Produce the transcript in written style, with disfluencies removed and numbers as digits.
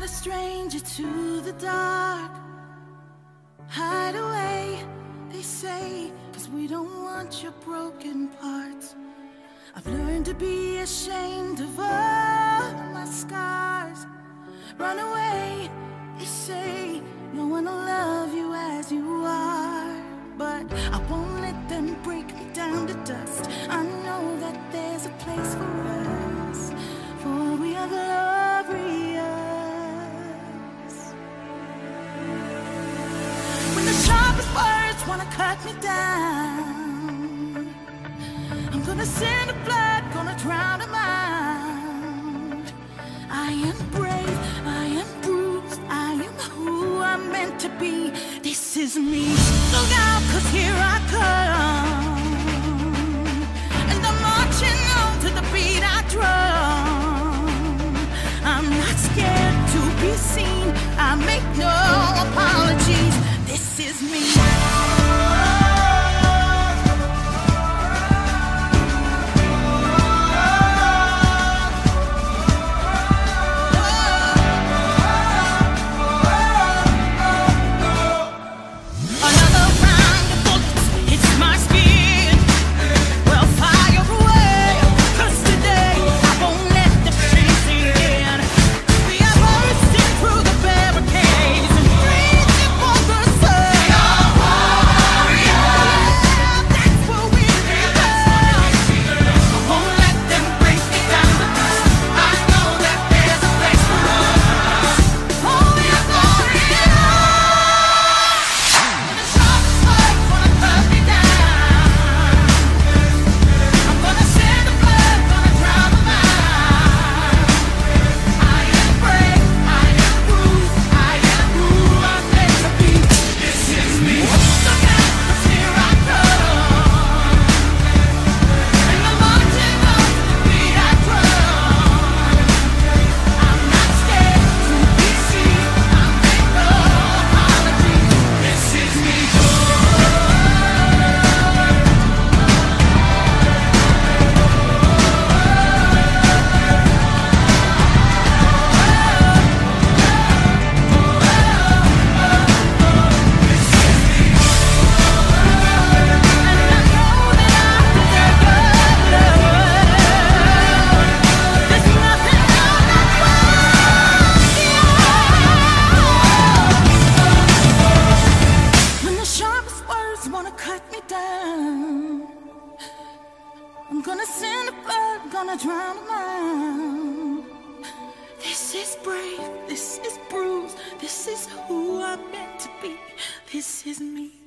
a stranger to the dark. Hide away, they say, 'cause we don't want your broken parts. I've learned to be ashamed of all my scars. Run away, they say, no one will love you as you are. But I won't let them break me down to dust. I know that there's a place for us, for we are glorious. When the sharpest words wanna cut me down, I'm gonna send the blood, gonna drown them out. I am brave, I am bruised, I am who I'm meant to be. This is me. Look out, 'cause here I come, and I'm marching on to the beat I drum. I'm not scared to be seen, I make no apologies. This is me. I'm gonna send the blood, gonna drown them out. This is brave, this is bruised, this is who I'm meant to be. This is me.